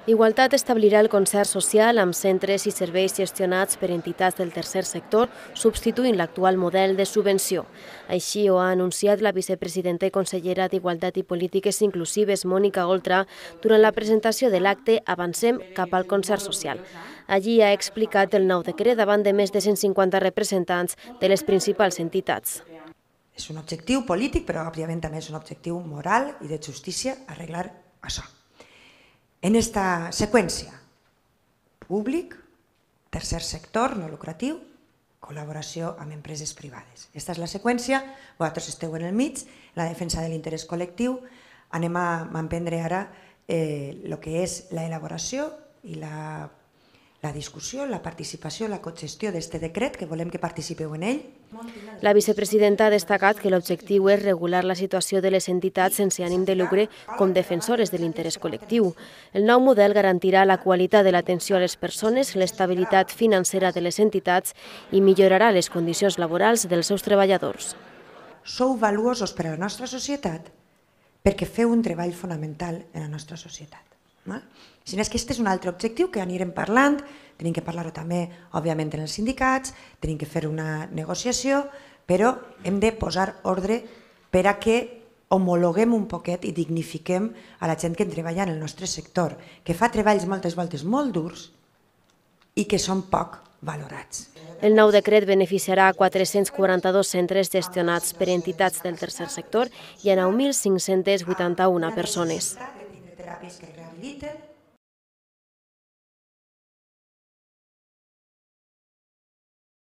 Igualtat establirà el concert social amb centres i serveis gestionats per entitats del tercer sector, substituint l'actual model de subvenció. Així ho ha anunciat la vicepresidenta i consellera d'Igualtat i Polítiques Inclusives, Mònica Oltra, durant la presentació de l'acte Avancem cap al concert social. Allí ha explicat el nou decret davant de més de 150 representants de les principals entitats. És un objectiu polític, però òbviament també és un objectiu moral i de justícia arreglar això. En esta seqüència, públic, tercer sector no lucratiu, col·laboració amb empreses privades. Aquesta és la seqüència, vosaltres esteu en el mig, la defensa de l'interès col·lectiu. Anem a emprendre ara el que és l'elaboració i la discussió, la participació, la cogestió d'aquest decret, que volem que participeu en ell. La vicepresidenta ha destacat que l'objectiu és regular la situació de les entitats sense ànim de lucre com defensores de l'interès col·lectiu. El nou model garantirà la qualitat de l'atenció a les persones, l'estabilitat financera de les entitats i millorarà les condicions laborals dels seus treballadors. Sou valuosos per a la nostra societat perquè feu un treball fonamental en la nostra societat. Si no és que aquest és un altre objectiu que anirem parlant, tenim que parlar-ho també, òbviament, en els sindicats, tenim que fer una negociació, però hem de posar ordre per a que homologuem un poquet i dignifiquem a la gent que treballa en el nostre sector, que fa treballs moltes voltes molt durs i que són poc valorats. El nou decret beneficiarà a 442 centres gestionats per entitats del tercer sector i a 9.581 persones. Teràpies que rehabiliten,